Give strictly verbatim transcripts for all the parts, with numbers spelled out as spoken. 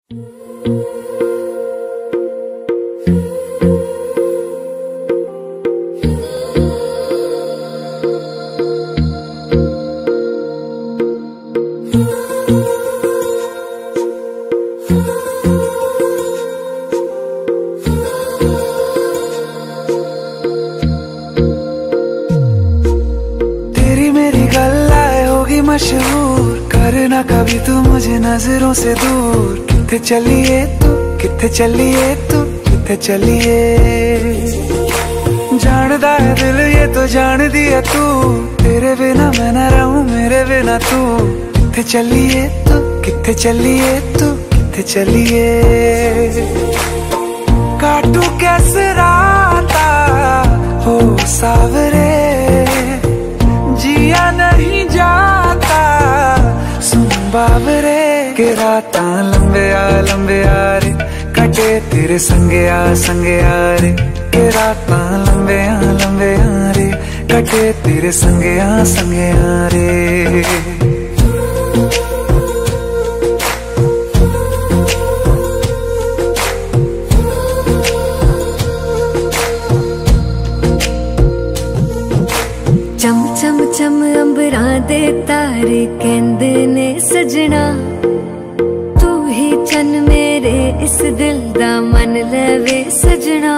मशहूर करना कभी तू मुझे नजरों से दूर। किथे चलिए तू, किथे चलिए तू, किथे चलिए। जानदा है दिल ये तो जान दिया तू, तेरे बिना मैं न रहूं मेरे बिना तू। किथे चलिए तू, किथे चलिए तू, किथे चलिए। काटू कैसे राता हो सावरे, जिया नहीं जाता सुन बाबरे। के राता लंबे आ लंबे आ रे, कटे तेरे संगे आ संगे आ रे। के राता लंबे आ लंबे आ रे, कटे तेरे संगे आ संगे आ रे। चम चम चम अंबरा दे तारे कहंदे ने सजना, तू ही चन मेरे इस दिल दा मन लवे सजना।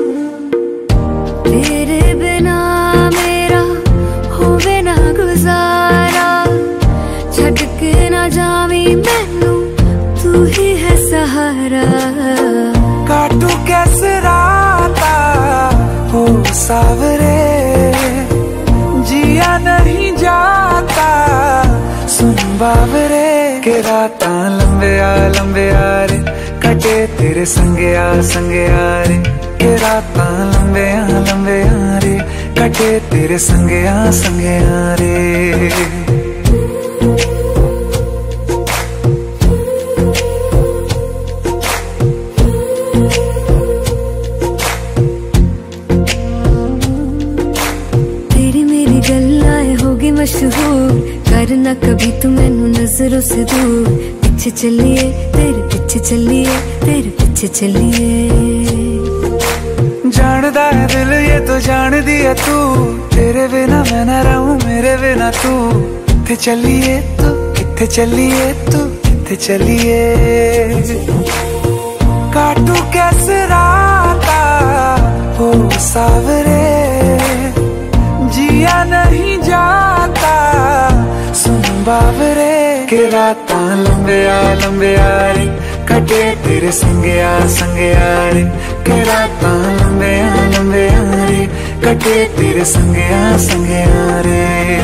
तेरे बिना मेरा होवे ना गुजारा, छड़ के ना जावी मैनू तू ही है सहारा। काटू कैसे राता हो सावरे, जिया नहीं जाता सुन बाबरे। के राता लंबे आ लंबे आ रे, कटे तेरे संगे आ संगे आ रे। के राता लंबे आ लंबे आ रे, कटे तेरे संगे आ संगे आ रे। मशहूर करना कभी तू मैनू नजरों से दूर। पीछे चलिए तेरे पीछे चलिए, तेरे पीछे चलिए। जानदा है दिल ये तो जान दिया तू, तेरे बिना मैं न रहूं मेरे बिना तू। किथे चलिए तू, किथे चलिए तू, किथे चलिए। काटू कैसे राता हो सावरे, जिया नहीं जाता सुन बाबरे। के राता लंबे आ लंबे आ रे, कटे तेरे संगे आ संगे आ रे। के राता लंबे आ लंबे आ रे, कटे तेरे संगे आ संगे आ रे।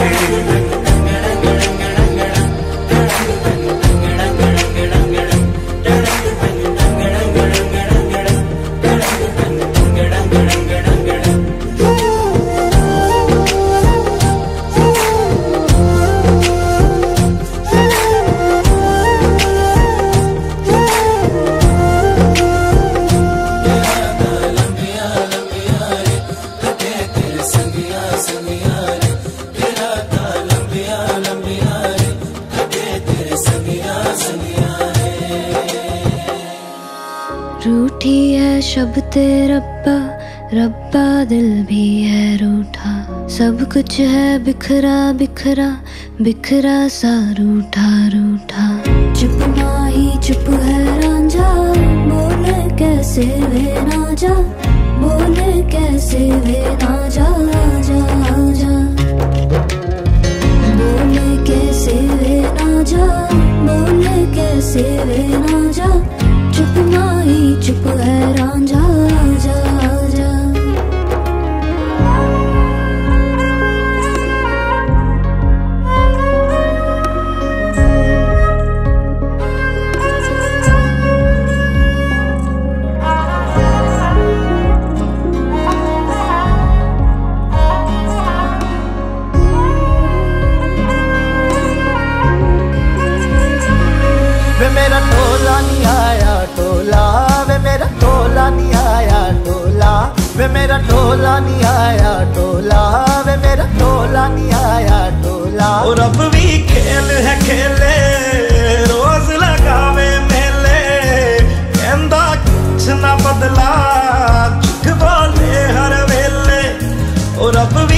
रूठी है शब्द रब्बा, रब्बा दिल भी है रूठा। सब कुछ है बिखरा बिखरा, बिखरा सा रूठा रूठा। चुप माही चुप है रांझा, बोले कैसे वे ना जा, बोले कैसे वे ना जा जा जा। बोले कैसे वे ना जा, बोले कैसे वे ना जा। चुप माही चुप है रांझा जा जा। वे मेरा टोला नहीं आया टोला, वे मेरा टोला नहीं आया टोला। वे मेरा टोला नहीं आया टोला, वे मेरा टोला नहीं आया टोला। और अब भी खेल है खेले, रोज लगावे मेले,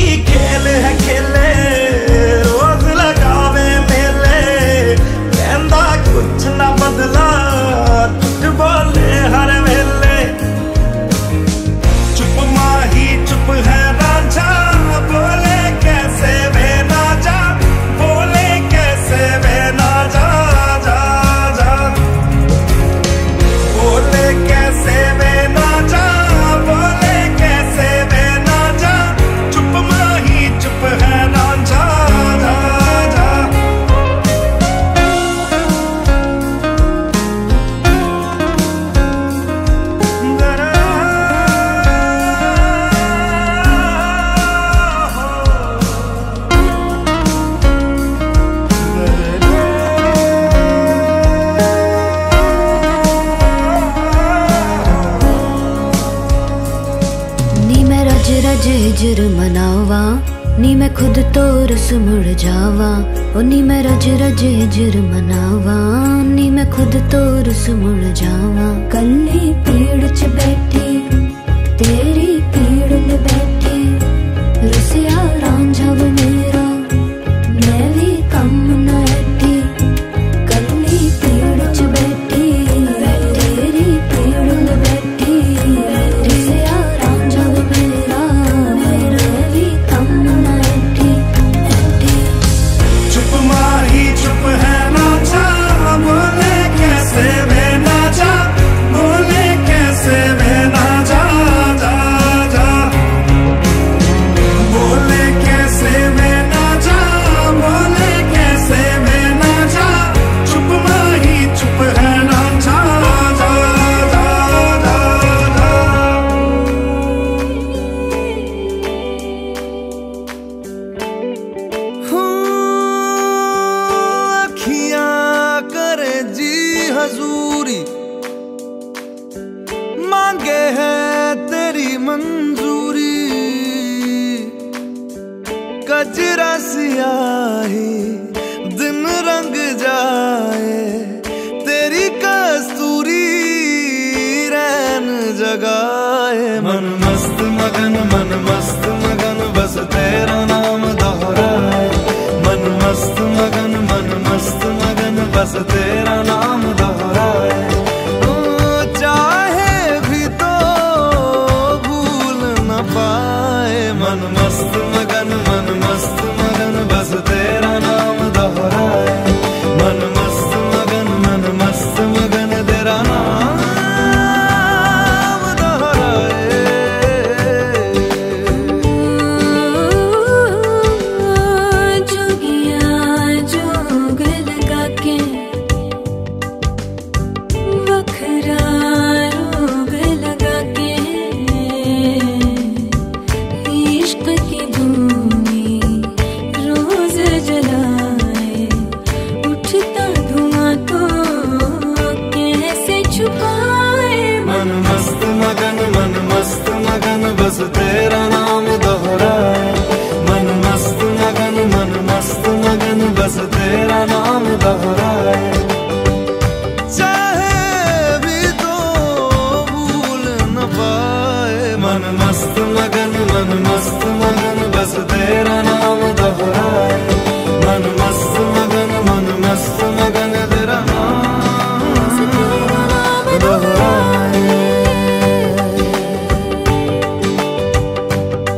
खेल है खेले रोज लगावे मेले कहंदा कुछ ना बदला झूठ बोले हर वेले चुप माही चुप है रांझा बोले कैसे वे ना जा बोले कैसे वे ना जा जा जा बोले कैसे वे ना जा बोले कैसे वे ना जा चुप माही चुप है रांझा जा जा नी मैं रज रज हिजर मनावा नी मैं खुद तो रस मुड़ जावा ओ नी मैं रज रज हिजर मनावा नी मैं खुद तो रस मुड़ जावा कल्ली पेड़ च बैठी तेरी पीड़ में बैठी रुसिया रांझा वे मेरा मैं भी कम न हटी कल्ली पेड़ च बैठी तेरी पीड़ में बैठी रुसिया रांझा वे मेरा मैं भी कम न हटी हटी चुप माही चुप है नाचा बोले कैसे वे ना जा बोले कैसे वे ना जा जा जा बोले कैसे वे ना जा बोले कैसे वे ना जा चुप माही चुप है नाचा जा जा जा जा अखियां करे जी हजूरी मांगे है तेरी मंजूरी कजरा सियाही दिन रंग जाए तेरी कस्तूरी रैन जगाए मन मस्त मगन मन मस्त मगन बस तेरा नाम दोहराए मन मस्त मगन मन मस्त मगन बस तेरा नाम दोहराए ओ, चाहे भी तो भूल न पाए मन मस्त मगन मन मस्त मगन बस तेरा नाम दोहराए मन मस्त मगन मन मस्त मगन तेरा नाम दोहराए जोगिया जोग लगा के वखरा रोग लगा के इश्क की भूमि रोज जलाए उठता धुआं तो कैसे छुपाए मन मस्त मगन मन मस्त मगन बस तेरा नाम दोहराए मन मस्त मगन मन मस्त मगन बस तेरा नाम दोहराए चाहे भी तो भूल न पाए मन मस्त मगन मन मस्त मगन बस तेरा नाम दोहराए मन मस्त मगन मन मस्त मगन तेरा नाम दोहराए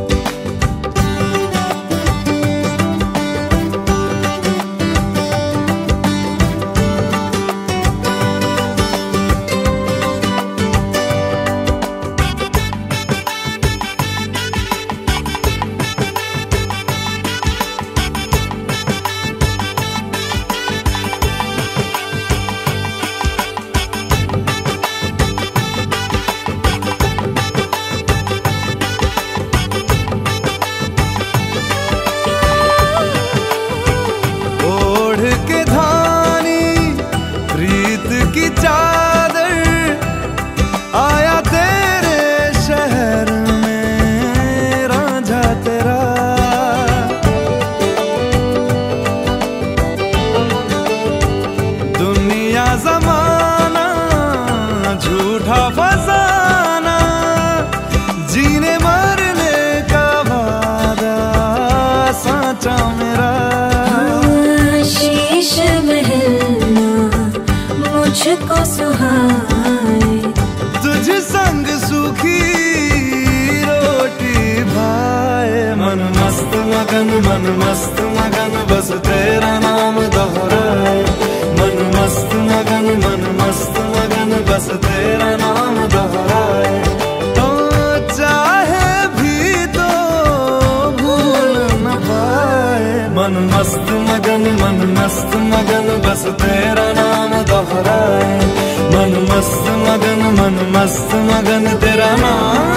सुहाए। तुझ संग सूखी रोटी भाए। मन मस्त मगन मन मस्त मगन बस तेरा नाम दोहराए। मन मस्त मगन मन मस्त मगन बस तेरा नाम दोहराए। तो चाहे भी तो भूल न पाए। मन मस्त मगन मन मस्त मगन बस तेरा नाम दोहराए। मन मस्त मगन मन मस्त मगन तेरा नाम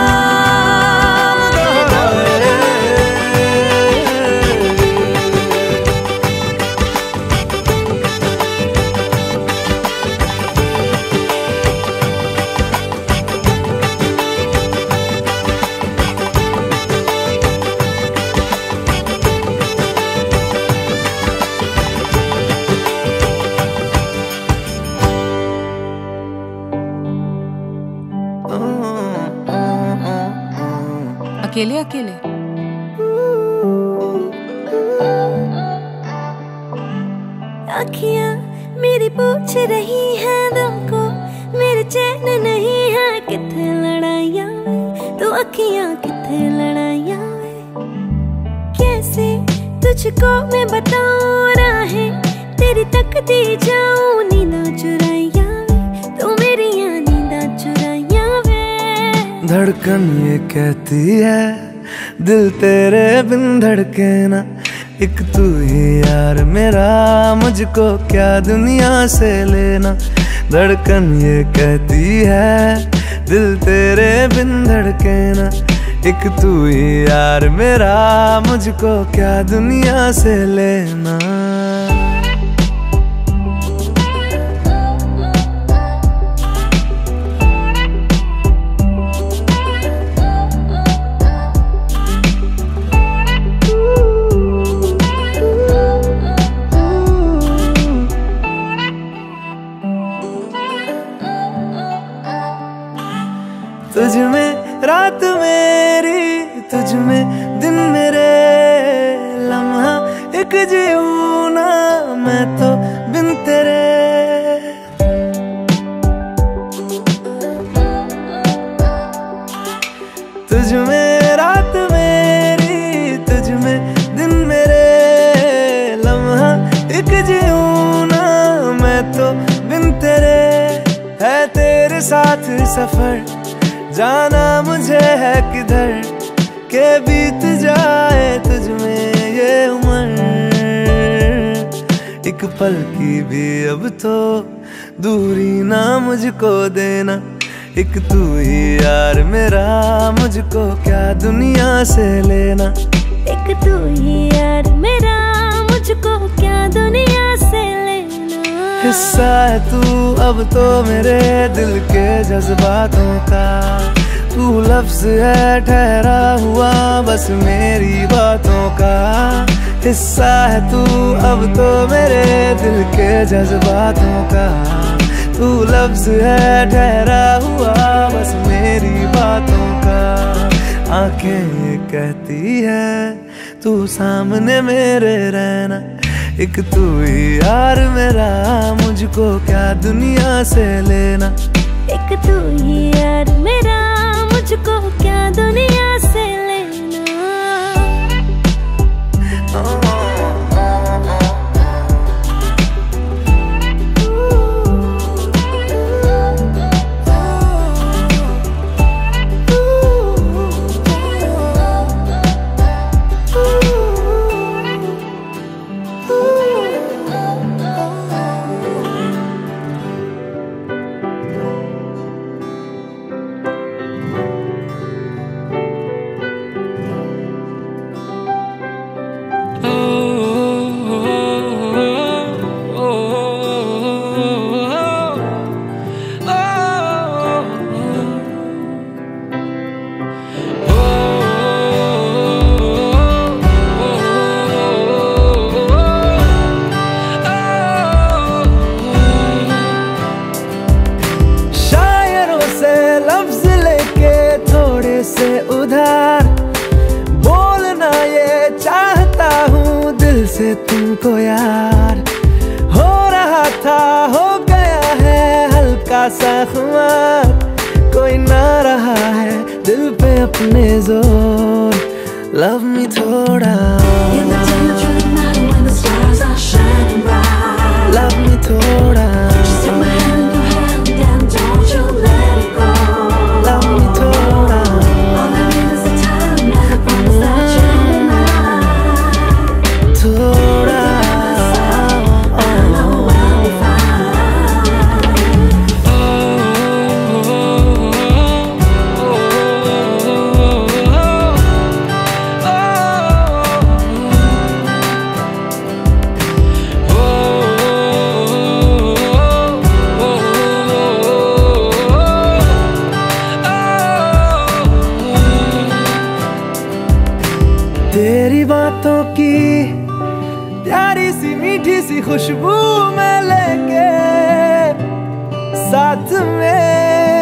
दोहराए। अकेले अकेले अखियां मेरी पूछ रही है दिल को, मेरे चैन नहीं है किथे लड़ाइयां वे। तू अखियां किथे लड़ाइयां वे। कैसे तुझको मैं बताऊं राहें तेरी तकती जाऊं नींदा चुराइयां वे। तू मेरी नींदा चुराइयां वे। धड़कन ये कहती है दिल तेरे बिन धड़के ना। एक तू ही यार मेरा मुझको क्या दुनिया से लेना। धड़कन ये कहती है दिल तेरे बिन धड़के ना। एक तू ही यार मेरा मुझको क्या दुनिया से लेना। तुझ में रात मेरी तुझ में दिन मेरे। लम्हा एक जीऊं ना मैं तो बिन तेरे। तुझ में रात मेरी तुझ में दिन मेरे। लम्हा एक जीऊं ना मैं तो बिन तेरे। है तेरे साथ सफर जाना मुझे है किधर के बीत जाए तुझ में ये उम्र। एक पल की भी अब तो दूरी ना मुझको देना। एक तू ही यार मेरा मुझको क्या दुनिया से लेना। एक तू ही यार मेरा मुझको क्या दुनिया से लेना। हिस्सा है तू अब तो मेरे दिल के जज्बातों का। तू लफ्ज है ठहरा हुआ बस मेरी बातों का। हिस्सा है तू अब तो मेरे दिल के जज्बातों का। तू लफ्ज है ठहरा हुआ बस मेरी बातों का। आंखें ये कहती है तू सामने मेरे रहना। एक तू ही यार मेरा मुझको क्या दुनिया से लेना। एक तू ही यार मेरा मुझको क्या दुनिया से लेना। से तुमको यार हो रहा था हो गया है सा खुमार, कोई ना रहा है दिल पे अपने जोर। लव मी थोड़ा, love me थोड़ा, love me थोड़ा, थोड़ा। तेरी बातों की प्यारी सी मीठी सी खुशबू में लेके साथ में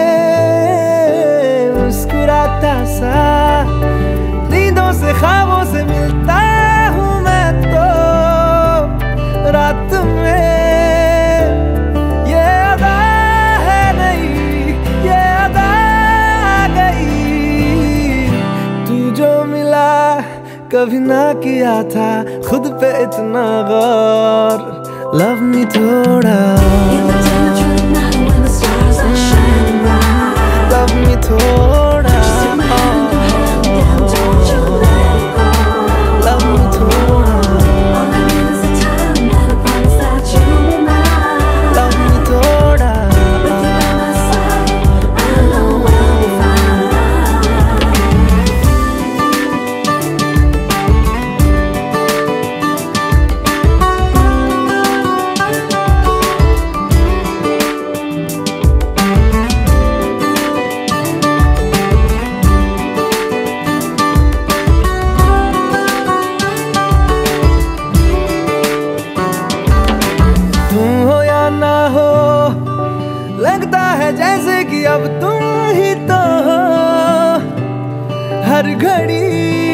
मुस्कुराता सा, नींदों से ख्वाबों से मिलता हूँ मैं तो रात में। ये अदा है नहीं, ये अदा आ गई, तू जो मिला कभी ना किया था खुद पे इतना गौर। लव मी थोड़ा, लव मी थोड़ा, लव मी थोड़ा, लव मी थोड़ा। लगता है जैसे कि अब तुम ही तो हो हर घड़ी,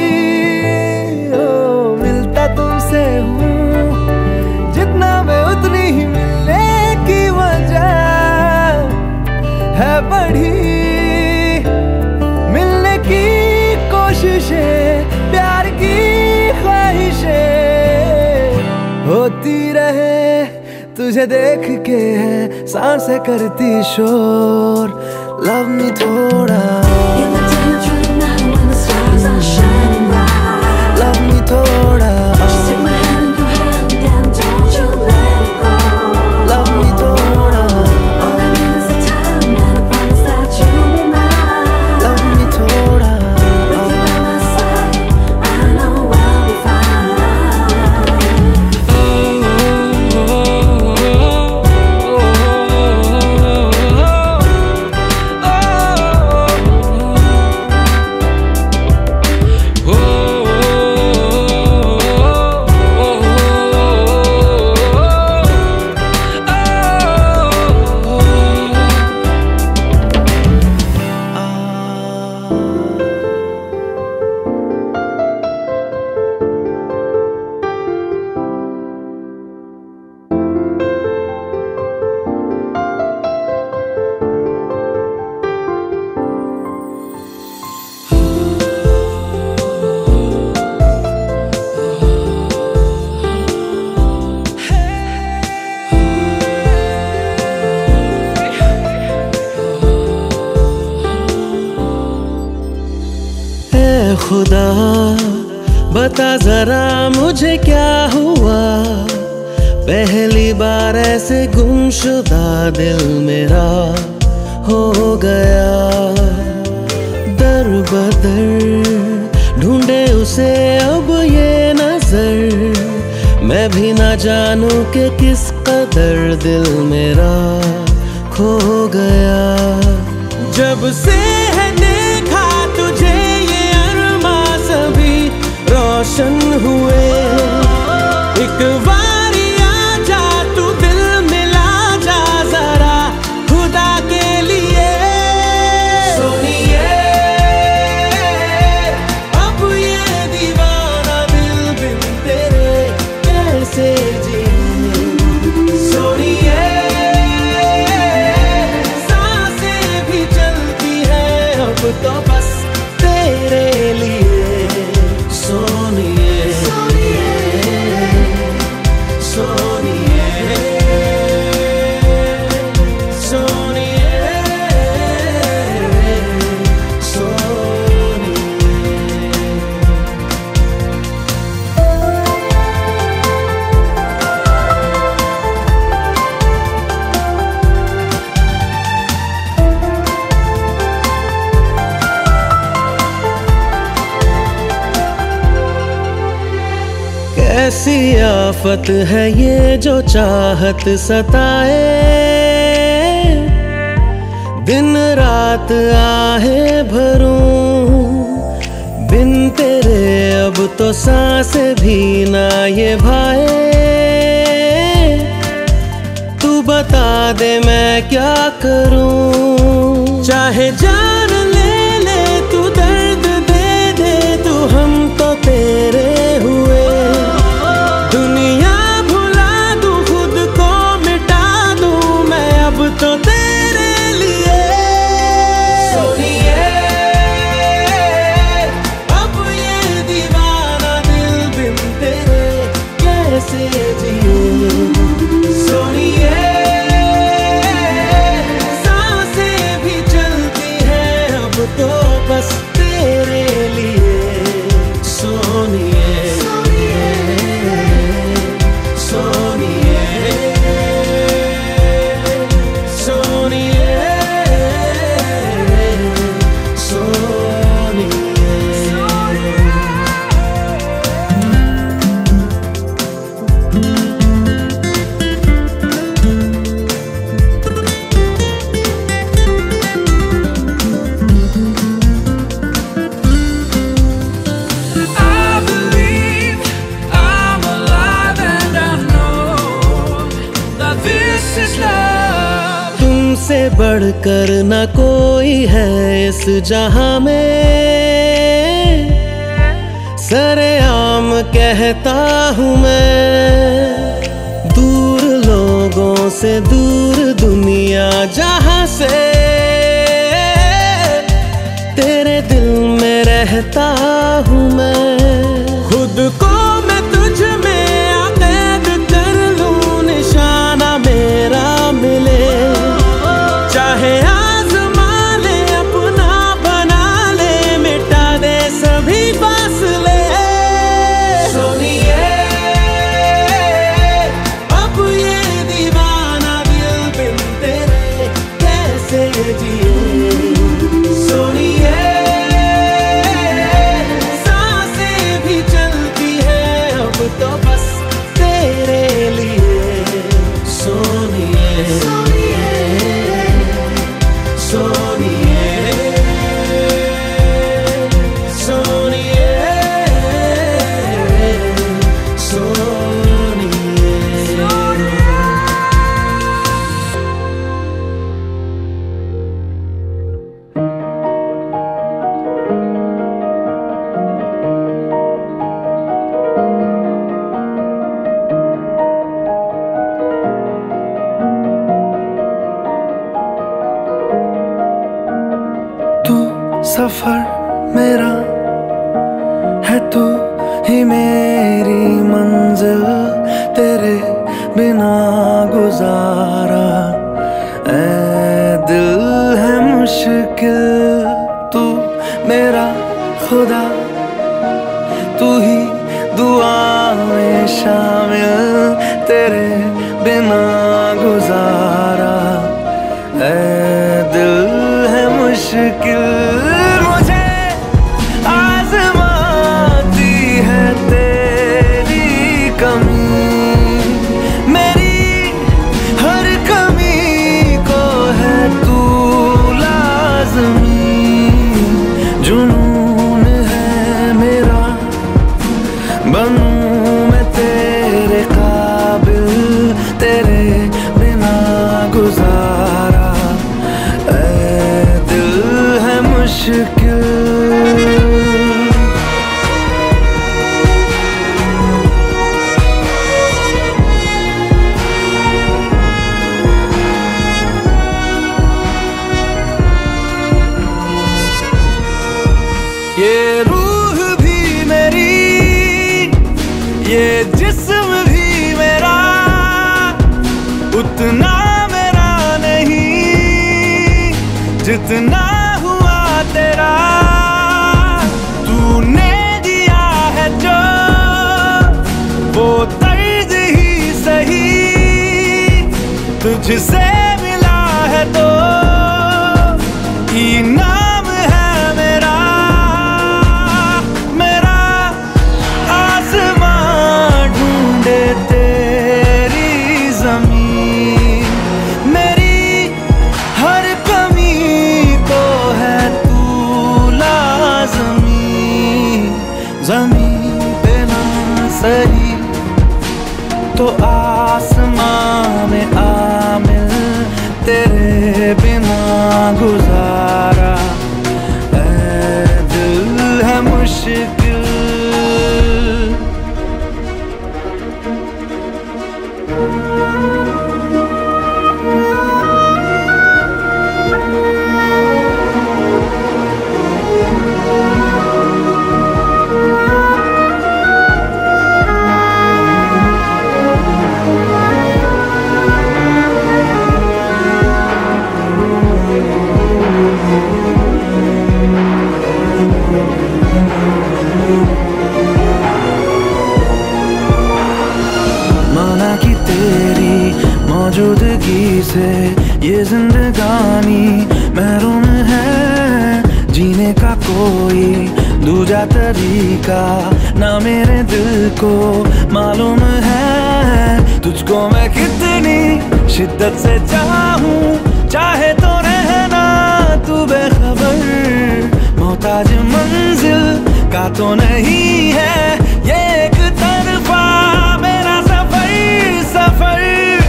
ओ मिलता तुमसे हूँ जितना मैं उतनी ही मिलने की वजह है बढ़ी। मिलने की कोशिशें, प्यार की ख्वाहिशें होती रहे, तुझे देख के है सांसें करती शोर। लव मी थोड़ा, लव मी थोड़ा, लव मी थोड़ा, लव मी थोड़ा। खुदा बता जरा मुझे क्या हुआ, पहली बार ऐसे गुमशुदा दिल मेरा हो गया। दर बदर ढूंढे उसे अब ये नजर, मैं भी ना जानूं कि किस कदर दिल मेरा खो गया। जब से है देखा तुझे ये अरमा सभी रोशन हुए, एक बारी आजा तू दिल मिला जा जरा खुदा के लिए। सुनिए अब ये दीवाना दिल बिन तेरे कैसे जी। सुनिए कैसी आफत है ये जो चाहत सताए, दिन रात आहे भरूं बिन तेरे अब तो सांसें भी ना ये भाए। तू बता दे मैं क्या करूं, चाहे जान ले ले तू दर्द दे दे तू, हम तो तेरे हुए। दुनिया भुला दूं खुद को मिटा दूं मैं अब तो तेरे लिए। सोनिए अब ये दीवाना दिल बिन तेरे कैसे जिए। सोनिए सांसें भी चलती हैं अब तो बस तेरे लिए। सोनिए सोनिए सोनिए I believe I'm alive and I know that this is love. तुमसे बढ़कर न कोई है इस जहां में, सरेआम कहता हूँ मैं। दूर लोगों से दूर दुनिया जहां से, तेरे दिल में रहता हूँ मैं। खुद को मैं तुझ में आकैद कर लूं, निशाना मेरा मिले। चाहे आज़मा ले अपना बना ले, मिटा दे सभी फासले। सोनिए अब ये दीवाना दिल बिन तेरे कैसे जिए। सोनिए सांसें भी चलती हैं अब तो बस तेरे लिए। सोनिए सोनिए सोनिए सोनिए। तू सफर मेरा है, तू ही मेरी मंजिल, तेरे बिना गुजारा ऐ दिल है मुश्किल। तू मेरा खुदा, तू ही दुआ में शामिल, तेरे बिना गुजारा ऐ दिल है मुश्किल। मुझे आज़माती है तेरी कमी, मेरी हर कमी को है तू लाज़मी। जुनून है मेरा बनूं मैं तेरे काबिल, तेरे बिना गुजारा ऐ दिल है मुश्किल। ये रूह भी मेरी, ये जिस्म भी मेरा, उतना मेरा नहीं जितना हुआ तेरा। तूने दिया है जो वो तर्ज ही सही, तुझसे मिला है तो इनाम है मेरा। मेरा आसमां गुजारा, ऐ दिल है मुश्किल। माना कि तेरी मौजूदगी से ये जिंदगानी महरूम है, जीने का कोई दूजा तरीका ना मेरे दिल को मालूम है। तुझको मैं कितनी शिद्दत से चाहूं, चाहे तो रहना तू बेखबर, मोहताज मंजिल का तो नहीं है ये एक तरफा मेरा सफर। सफर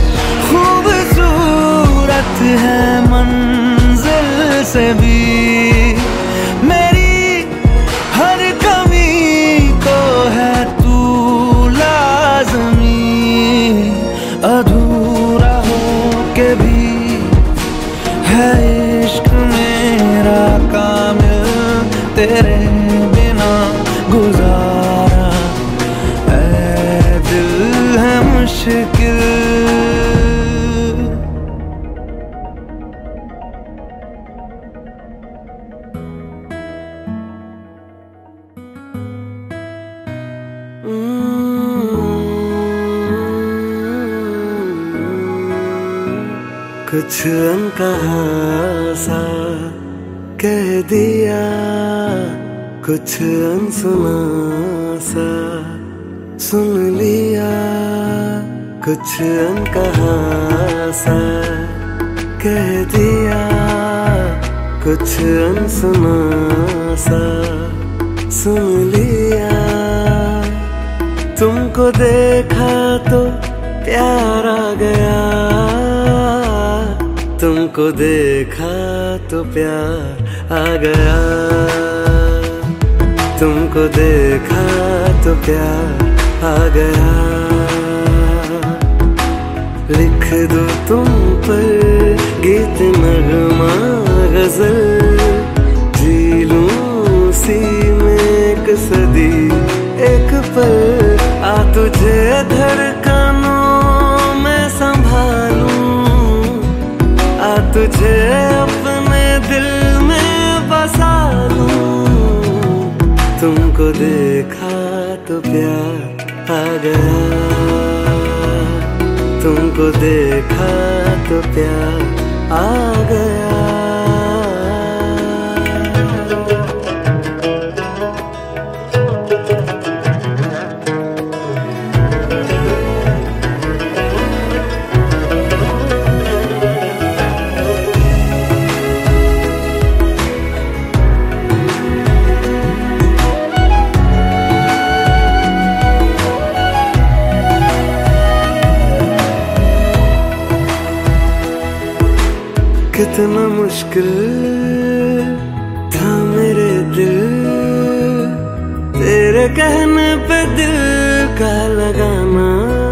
खूबसूरत है मंजिल से भी, मेरी हर कमी को है तू लाज़मी। अधूरा हो के भी है इश्क मेरा कामिल, तेरे बिना गुजारा, ऐ दिल है मुश्किल। कुछ अनकहा सा कह दिया, कुछ अनसुना सा सुन लिया, कुछ अनकहा सा कह दिया, कुछ अनसुना सा सुन लिया। तुमको देखा तो प्यार आ गया, तुमको देखा तो प्यार आ गया, तुमको देखा तो प्यार आ गया। लिख दो तुम पर गीत नगमा गजल, जी लूं सी में एक सदी एक पल। आ तुझे धड़कनों में संभालूं, आ तुझे अपने दिल में बसा लूं। तुमको देखा तो प्यार आ गया, तुमको देखा तो प्यार आ गया। कितना मुश्किल था मेरे दिल, तेरे कहने पे दिल का लगाना।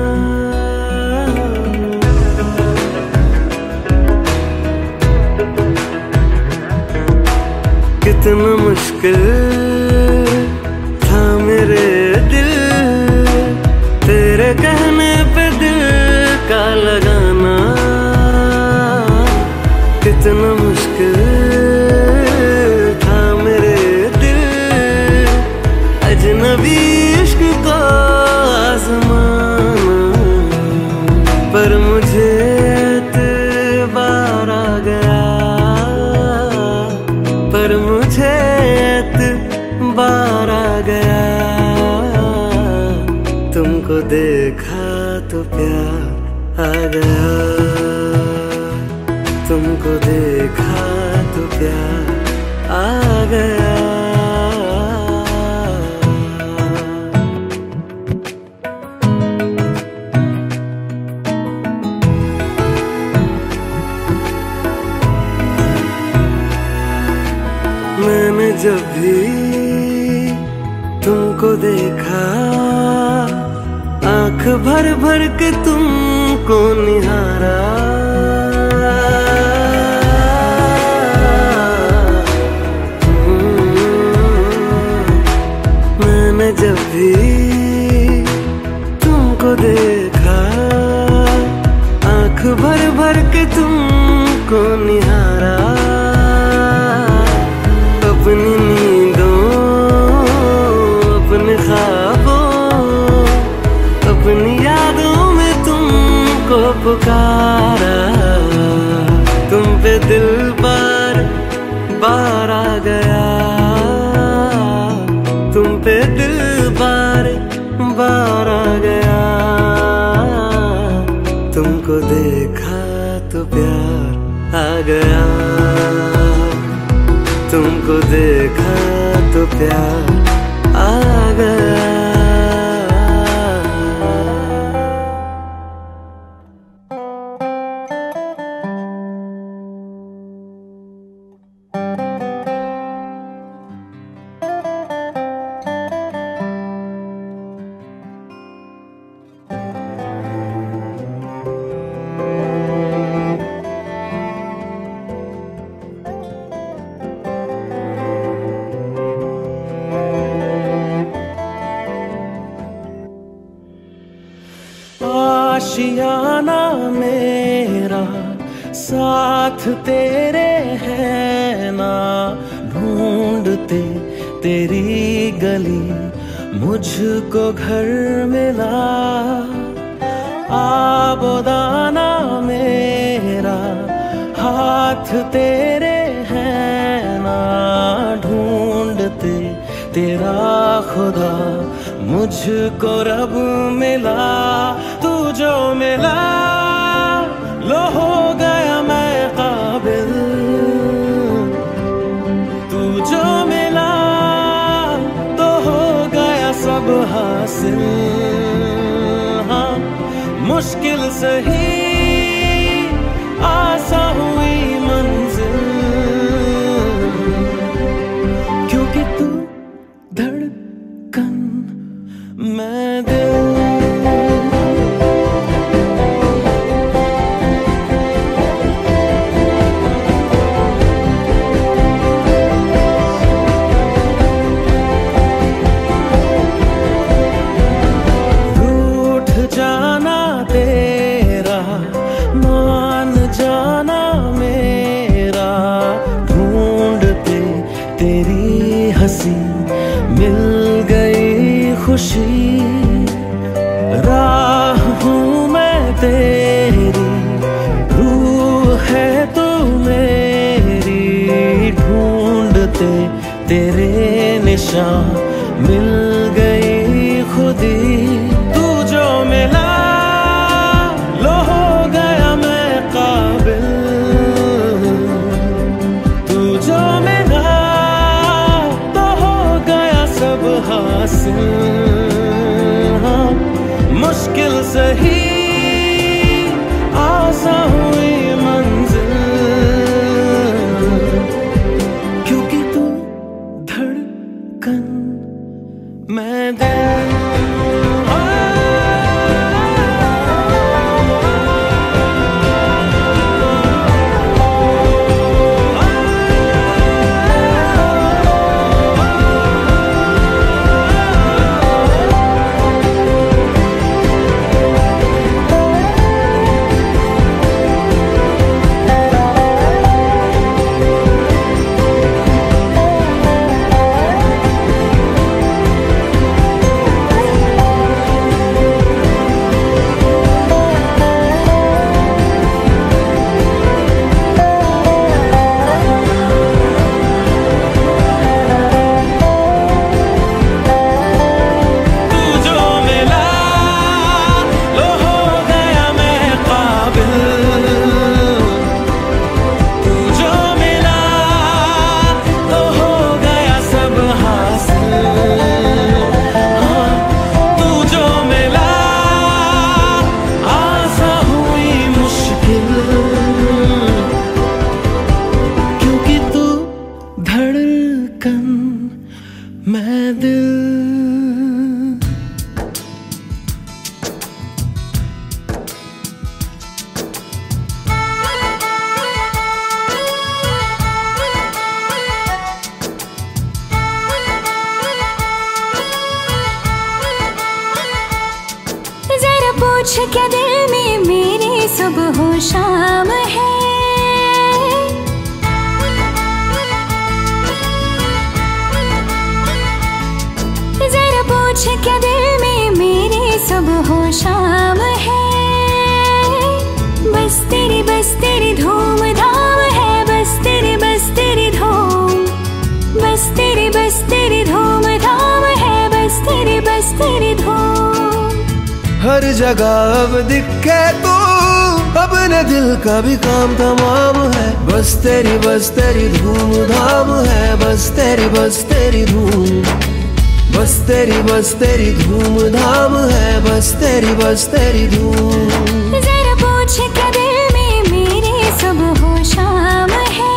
कितना मुश्किल था मेरे दिल, तेरे कहने पे दिल का लगाना। कितना मुश्किल था मेरे दिल, अजनबी इश्क को आज़माना। पर मुझे एतबार आ गया, पर मुझे एतबार आ गया। तुमको देखा तो प्यार आ गया, तुमको देखा तो प्यार आ गया। जब भी तुमको देखा, आंख भर भर के तुमको निहारा। मैंने जब भी तुमको देखा, आंख भर भर के तुमको निहारा। अपनी नींदों, अपने ख्वाबों, अपनी यादों में तुमको पुकारा। तुम पे दिल बार बार आ गया, तुम पे दिल बार बार आ गया। तुमको देखा तो प्यार आ गया, तुमको देखा तो प्यार आ गया। आशियाना मेरा साथ तेरे है ना, ढूंढते तेरी गली मुझको घर मिला। आबोदाना मेरा हाथ तेरे है ना, ढूंढते तेरा खुदा मुझको रब मिला। तू जो मिला लो हो गया मैं काबिल, तू जो मिला तो हो गया सब हासिल। हाँ मुश्किल सही आसा हुई मंजिल, क्योंकि तू धड़कन मैं दिल। रूठ जाना तेरा, मान जाना मेरा, ढूंढते तेरी हंसी मिल गई खुशी। राह हूँ मैं तेरी, रूह है तू मेरी, ढूंढते तेरे निशान मिल गई खुदी। तू जो मिला लो हो गया मैं काबिल, तू जो मिला तो हो गया सब हासिल। हाँ मुश्किल सही आसा हुई मंजिल, क्योंकि तू धड़कन मैं दिल। क्या दिल में मेरे सुबह हो शाम है। जरा पूछ क्या दिल में मेरे सुबह हो शाम है। बस तेरी बस तेरी धूम धाम है, बस तेरी बस तेरी धूम, बस तेरी बस तेरी धूम धाम है, बस तेरी बस तेरी धूम। हर जगह अब दिखे तू, अपने दिल का भी काम तमाम है। बस तेरी बस तेरी धूम धाम है, बस तेरी बस तेरी धूम, बस तेरी बस तेरी धूम धाम है, बस तेरी बस तेरी धूम। जरा पूछ क्या दिल में मेरे सुबह हो शाम है।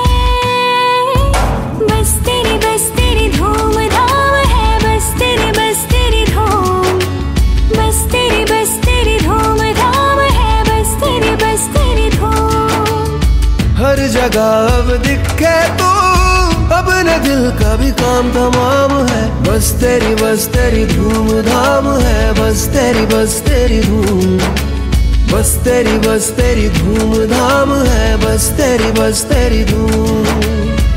बस तेरी बस तेरी धूम धाम है, बस तेरी बस तेरी धूम, बस तेरी बस तेरी धूम धाम है, बस तेरी बस तेरी धूम। हर जगह अब दिखे तू, अपने दिल का भी काम तमाम है। बस तेरी बस तेरी धूम धाम है, बस तेरी बस तेरी धूम, बस तेरी बस तेरी धूम धाम है, बस तेरी बस तेरी धूम।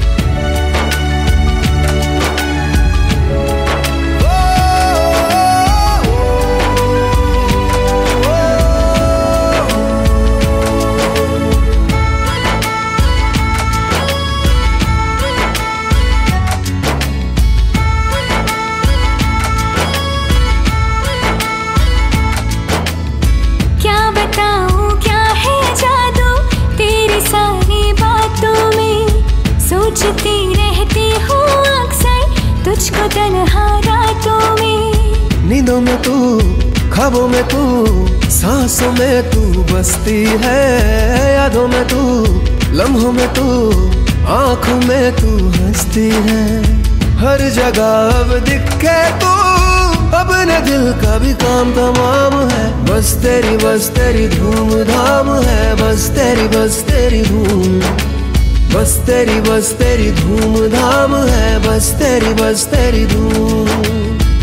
सोचती रहती हूँ अक्सर तुझको तन्हा रातों में। नींदों में तू, ख्वाबों में तू, सांसों में तू बसती है। यादों में तू, लम्हों में तू, आँखों में तू हंसती है। हर जगह अब दिखे तू, अपने दिल का भी काम तमाम है। बस तेरी बस तेरी धूम धाम है, बस तेरी बस तेरी धूम, बस तेरी बस तेरी धूम धाम है, बस तेरी बस तेरी धूम।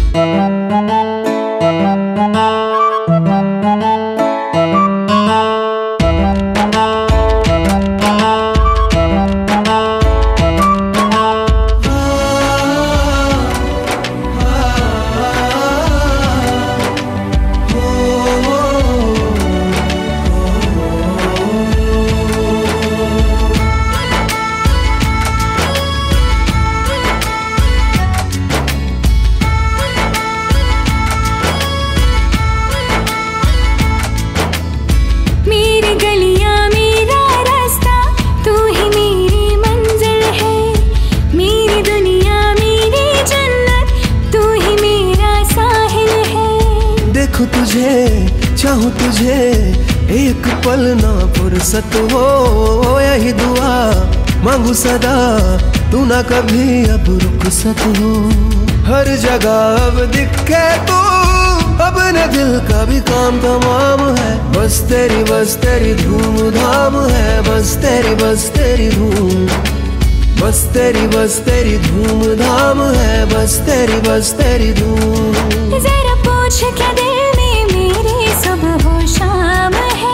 तुझे चाहूं तुझे एक पल ना फुर्सत हो। यही दुआ मांगू सदा, तू ना कभी अब रुखसत हो। हर जगह अब दिखे तू, अपने दिल का भी काम तमाम है। बस तेरी बस तेरी धूम धाम है, बस तेरी बस तेरी धूम, बस तेरी बस तेरी धूम धाम है, बस तेरी बस तेरी धूम। जरा पूछ क्या दिल में मेरे सुबह हो शाम है।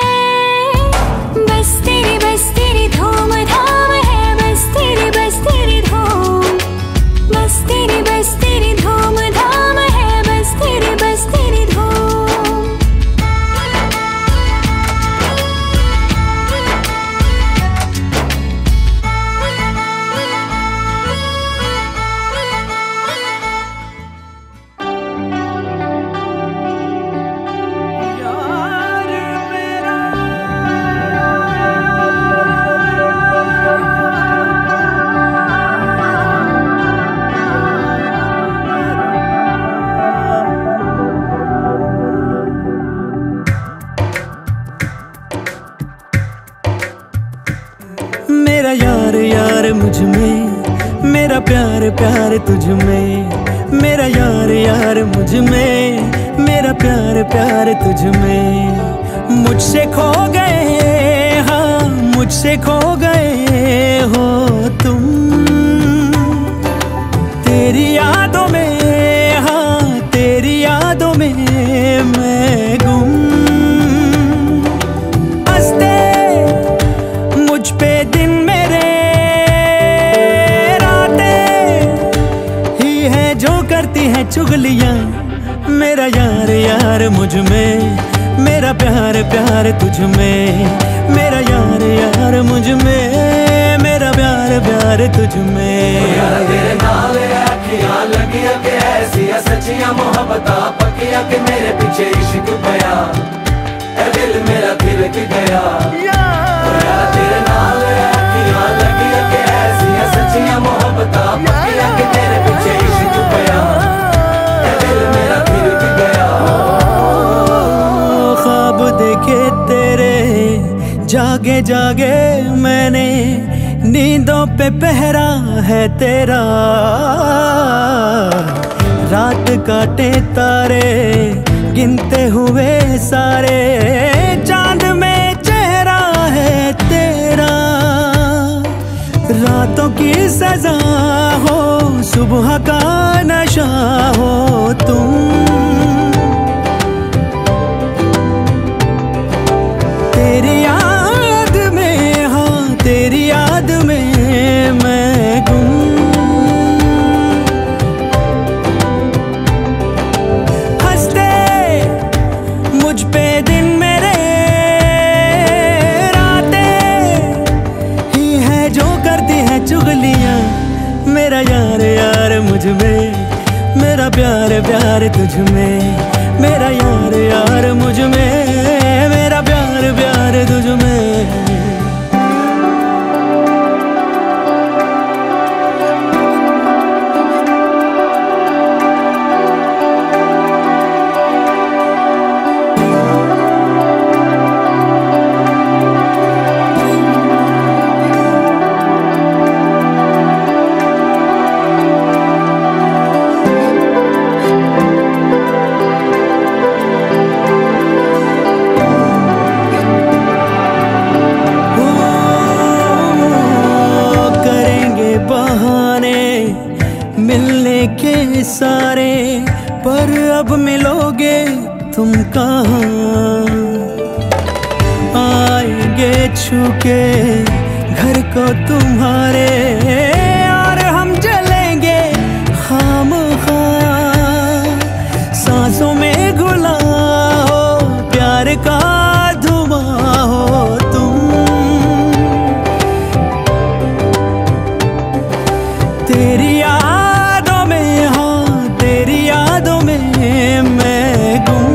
बस तेरी बस तेरी धूम धाम है, बस तेरी बस तेरी धूम, बस तेरी बस तेरी धूम धाम है, बस तेरी बस तेरी धूम। मेरा यार यार मुझ में, मेरा प्यार प्यार तुझ में। मेरा यार यार मुझ में, मेरा प्यार प्यार तुझ में। मुझसे खो गए, हाँ मुझसे खो गए हो तुम। तेरी यादों में, हाँ तेरी यादों में मैं गुम। हैं चुगलियां। मेरा यार यार मुझ में, मेरा प्यार प्यार तुझ में। मेरा यार यार मुझ में, मेरा प्यार प्यार तुझ में। यार तेरे नाल अखियां लगियां के ऐसियां सच्चियां मोहब्बतां पक्कियां के मेरे पीछे इश्क पया, ऐ दिल मेरा थिरक गया। यार तेरे नाल अखियां लगियां के ऐसियां सच्चियां मोहब्बतां पक्कियां के मेरे पीछे इश्क पया, ऐ दिल मेरा थिरक गया। ख्वाब देखे तेरे जागे जागे मैंने, नींदों पे पहरा है तेरा। रात काटे तारे गिनते हुए सारे, चांद में चेहरा है तेरा। रातों की सजा हो, सुबह का नशा हो तुम। तेरी याद में, हाँ तेरी याद में मैं गुम। हंसते मुझ पे दिन मेरे, रातें ही है जो करती हैं चुगलियां। मेरा यार यार मुझ में, मेरा प्यार प्यार तुझ में। मेरा यार यार मुझ में, मेरा प्यार प्यार तुझ में। मिलने के सारे, पर अब मिलोगे तुम कहाँ। आएंगे छूके घर को तुम्हारे, और हम जलेंगे खामख़ां। सांसों में घुला हो प्यार का धुआं हो तुम। तेरी यादों में, हाँ तेरी यादों में मैं गुम।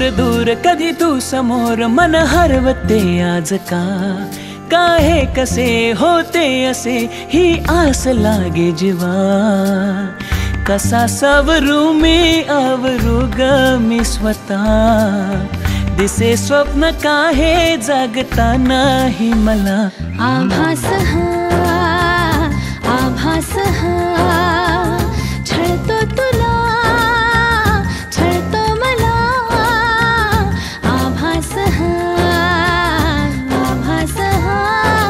दूर कधी तू समोर मन हरवते आज का काहे कसे होते असे ही आस लागे जीवा कसा सवरू मी आवरू ग मी स्वतः दिसे स्वप्न काहे जागता नाही मला आभास हा आभास हा छळतो तुला छळतो मला आभास हा आभास हा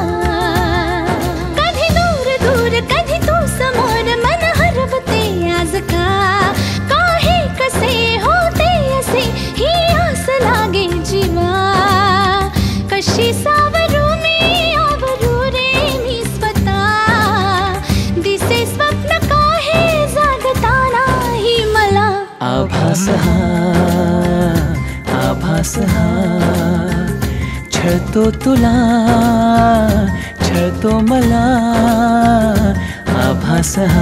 कधी दूर दूर कधी तू समोर मन हरवते आज का काहे कसे होते असे ही आस लागे जीवा कशी सावरू मी आवरू रे मी स्वतः दिसे स्वप्न काहे जागता नाही मला आभास हा आभास हा छळतो तुला छळतो मला आभास हा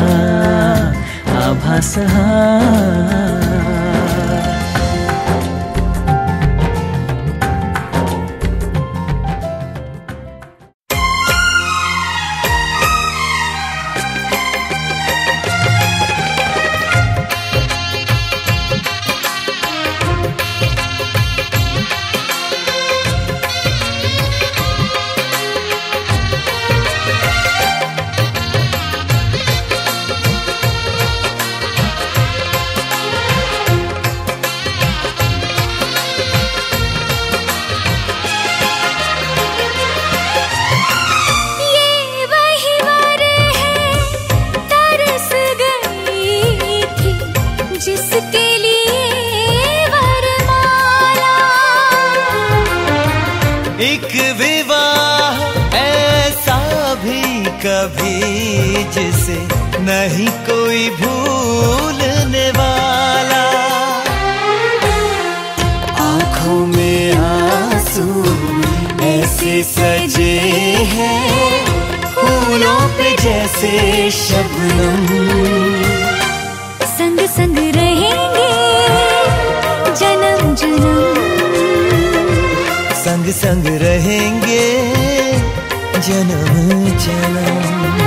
आभास हा कभी जिसे नहीं कोई भूलने वाला आंखों में आंसू ऐसे सजे हैं फूलों पे जैसे शबनम संग संग रहेंगे जन्म जन्म संग संग रहेंगे जन्म जन्म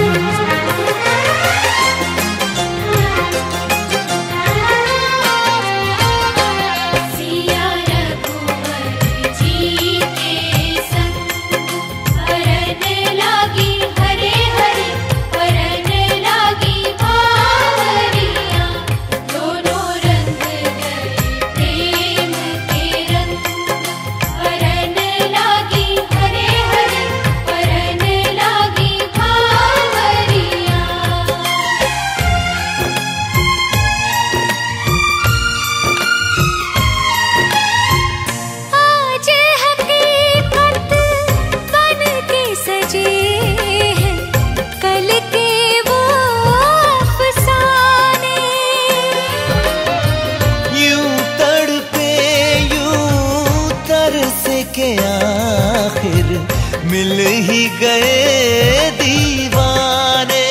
मिल ही गए दीवाने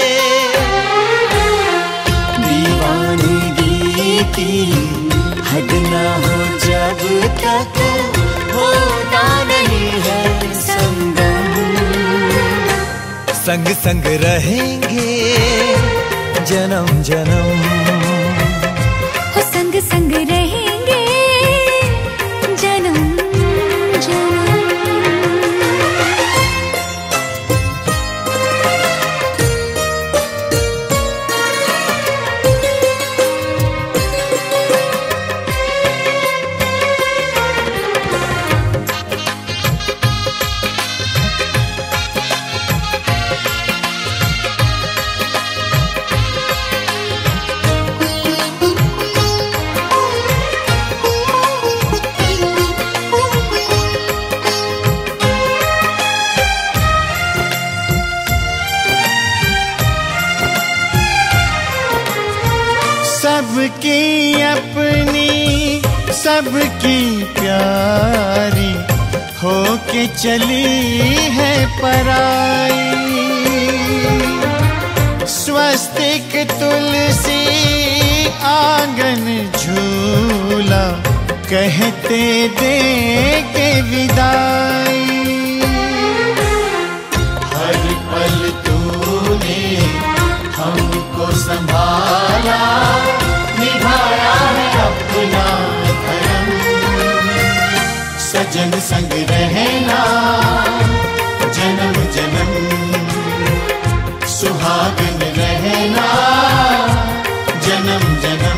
दीवानगी की हद ना हो जब तक होता नहीं है संगम संग संग रहेंगे जन्म जन्म हो संग संग रहेंगे जन्म सबकी अपनी सबकी प्यारी होके चली है पराई स्वस्तिक तुलसी आंगन झूला कहते देंगे विदाई। हर पल तूने हमको संभाला, निभाया है अपना धर्म। सजन संग रहना जन्म जन्म, सुहागन रहना जन्म जन्म।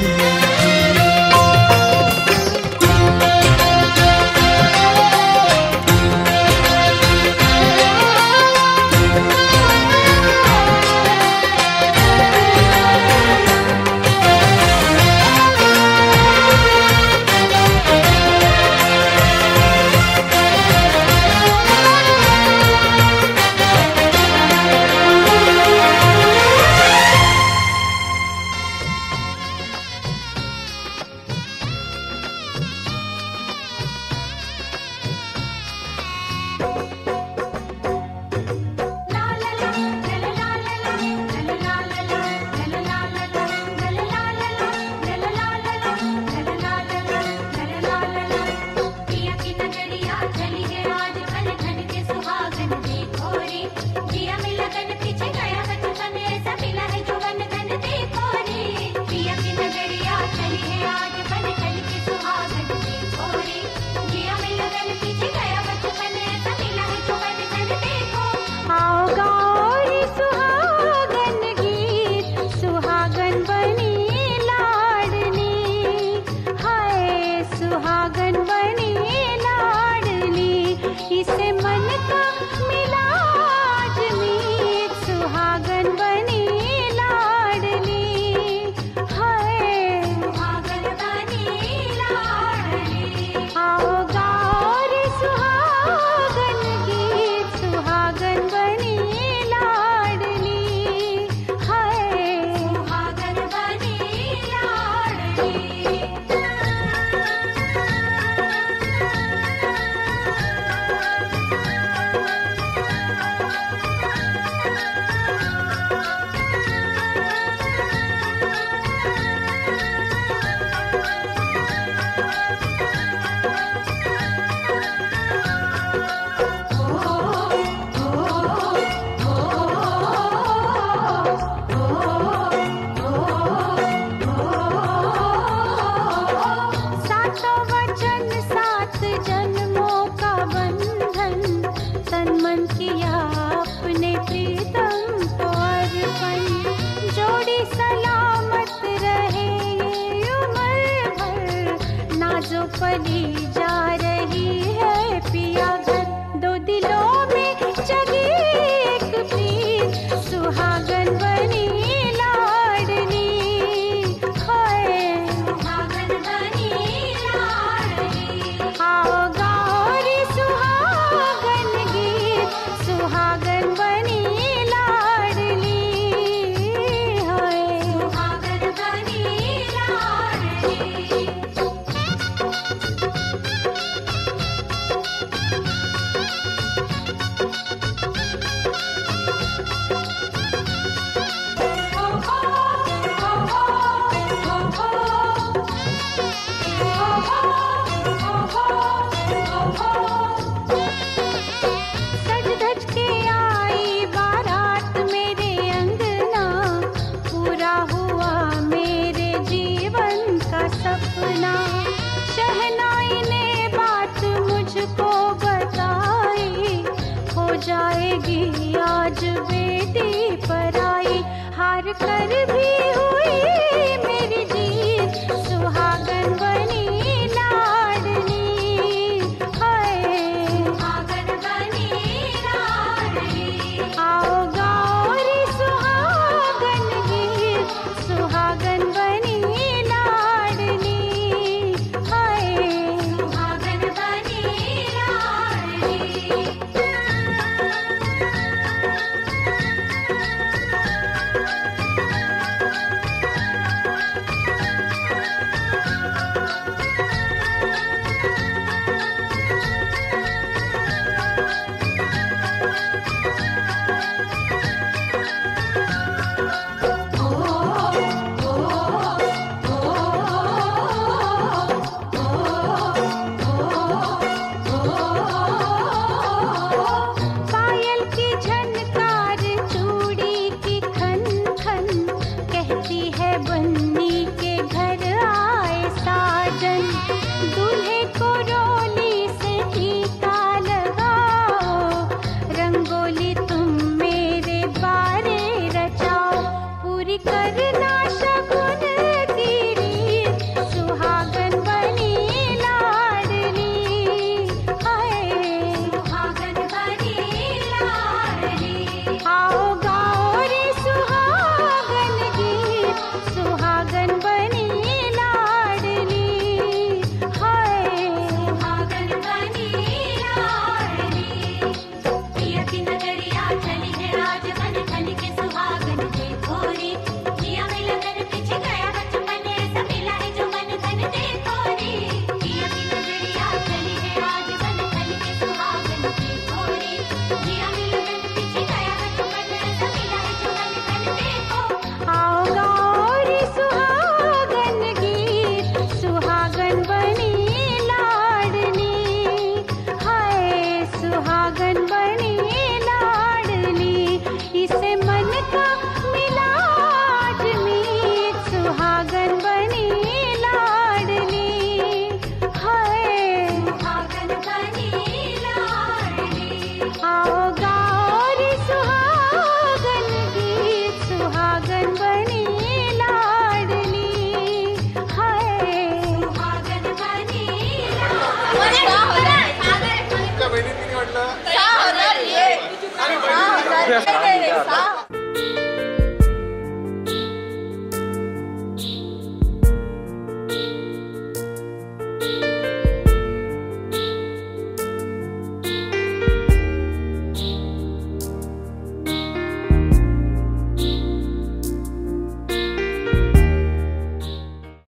Yes.